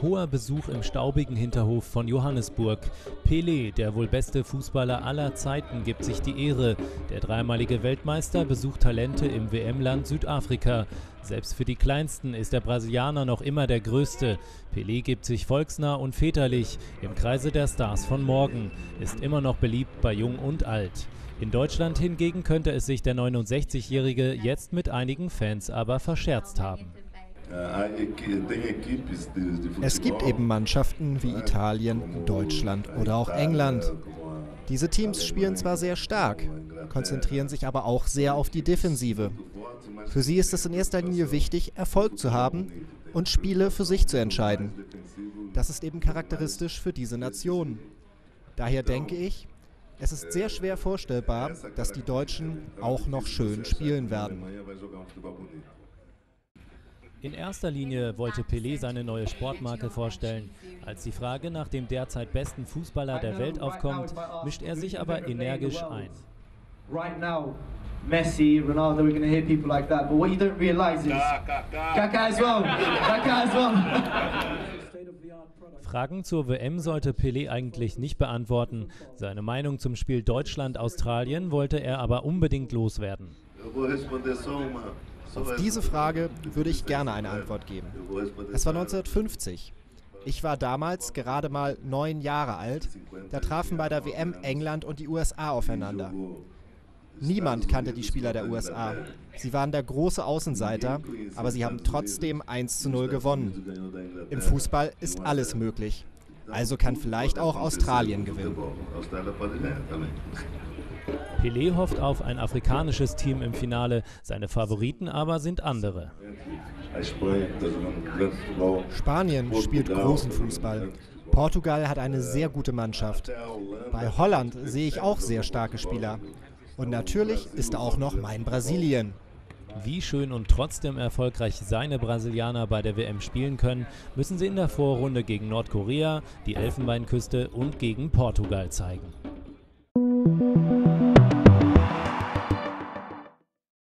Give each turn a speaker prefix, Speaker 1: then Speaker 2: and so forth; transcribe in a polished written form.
Speaker 1: Hoher Besuch im staubigen Hinterhof von Johannesburg. Pelé, der wohl beste Fußballer aller Zeiten, gibt sich die Ehre. Der dreimalige Weltmeister besucht Talente im WM-Land Südafrika. Selbst für die Kleinsten ist der Brasilianer noch immer der Größte. Pelé gibt sich volksnah und väterlich im Kreise der Stars von morgen, ist immer noch beliebt bei Jung und Alt. In Deutschland hingegen könnte es sich der 69-Jährige jetzt mit einigen Fans aber verscherzt haben.
Speaker 2: Es gibt eben Mannschaften wie Italien, Deutschland oder auch England. Diese Teams spielen zwar sehr stark, konzentrieren sich aber auch sehr auf die Defensive. Für sie ist es in erster Linie wichtig, Erfolg zu haben und Spiele für sich zu entscheiden. Das ist eben charakteristisch für diese Nationen. Daher denke ich, es ist sehr schwer vorstellbar, dass die Deutschen auch noch schön spielen werden.
Speaker 1: In erster Linie wollte Pelé seine neue Sportmarke vorstellen. Als die Frage nach dem derzeit besten Fußballer der Welt aufkommt, mischt er sich aber energisch ein.
Speaker 3: Messi, Ronaldo, we're going to hear people like that, but what you don't realize is Kaká as well. Kaká as well.
Speaker 1: Fragen zur WM sollte Pelé eigentlich nicht beantworten. Seine Meinung zum Spiel Deutschland-Australien wollte er aber unbedingt loswerden.
Speaker 2: Auf diese Frage würde ich gerne eine Antwort geben. Es war 1950. Ich war damals gerade mal 9 Jahre alt. Da trafen bei der WM England und die USA aufeinander. Niemand kannte die Spieler der USA. Sie waren der große Außenseiter, aber sie haben trotzdem 1:0 gewonnen. Im Fußball ist alles möglich. Also kann vielleicht auch Australien gewinnen.
Speaker 1: Pelé hofft auf ein afrikanisches Team im Finale, seine Favoriten aber sind andere.
Speaker 2: Spanien spielt großen Fußball. Portugal hat eine sehr gute Mannschaft. Bei Holland sehe ich auch sehr starke Spieler. Und natürlich ist da auch noch mein Brasilien.
Speaker 1: Wie schön und trotzdem erfolgreich seine Brasilianer bei der WM spielen können, müssen sie in der Vorrunde gegen Nordkorea, die Elfenbeinküste und gegen Portugal zeigen.